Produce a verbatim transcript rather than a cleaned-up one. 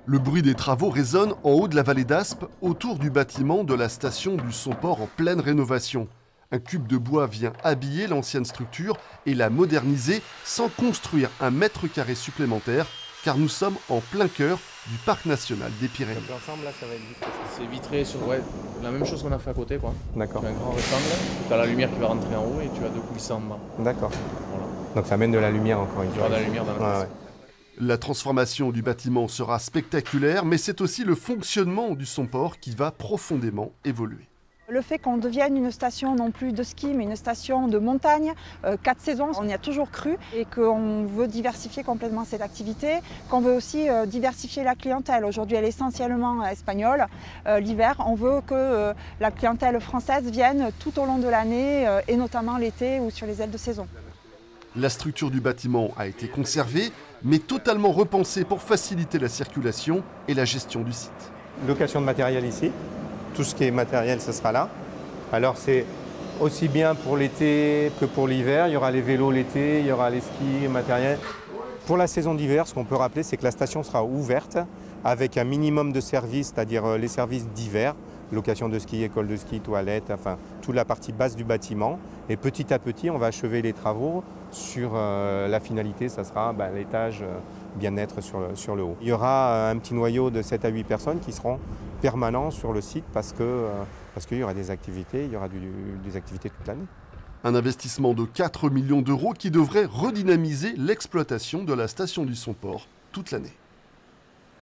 Le bruit des travaux résonne en haut de la vallée d'Aspe, autour du bâtiment de la station du Somport en pleine rénovation. Un cube de bois vient habiller l'ancienne structure et la moderniser sans construire un mètre carré supplémentaire, car nous sommes en plein cœur du parc national des Pyrénées. L'ensemble là, ça va être vitré. C'est vitré sur ouais, la même chose qu'on a fait à côté, quoi. D'accord. Tu as un grand rectangle, tu as la lumière qui va rentrer en haut et tu as deux coulisses en bas. D'accord. Voilà. Donc ça amène de la lumière encore une Tu fois. auras de la lumière dans la Ouais, pièce. ouais. La transformation du bâtiment sera spectaculaire, mais c'est aussi le fonctionnement du Somport qui va profondément évoluer. Le fait qu'on devienne une station non plus de ski, mais une station de montagne, euh, quatre saisons, on y a toujours cru et qu'on veut diversifier complètement cette activité, qu'on veut aussi euh, diversifier la clientèle. Aujourd'hui, elle est essentiellement espagnole. Euh, L'hiver, on veut que euh, la clientèle française vienne tout au long de l'année euh, et notamment l'été ou sur les ailes de saison. La structure du bâtiment a été conservée, mais totalement repensée pour faciliter la circulation et la gestion du site. Location de matériel ici. Tout ce qui est matériel, ce sera là. Alors c'est aussi bien pour l'été que pour l'hiver. Il y aura les vélos l'été, il y aura les skis, matériel. Pour la saison d'hiver, ce qu'on peut rappeler, c'est que la station sera ouverte avec un minimum de services, c'est-à-dire les services d'hiver, location de ski, école de ski, toilettes, enfin toute la partie basse du bâtiment. Et petit à petit, on va achever les travaux sur euh, la finalité, ça sera bah, l'étage euh, bien-être sur le, sur le haut. Il y aura euh, un petit noyau de sept à huit personnes qui seront permanents sur le site parce que euh, parce qu'il y aura des activités, il y aura du, des activités toute l'année. Un investissement de quatre millions d'euros qui devrait redynamiser l'exploitation de la station du Somport toute l'année.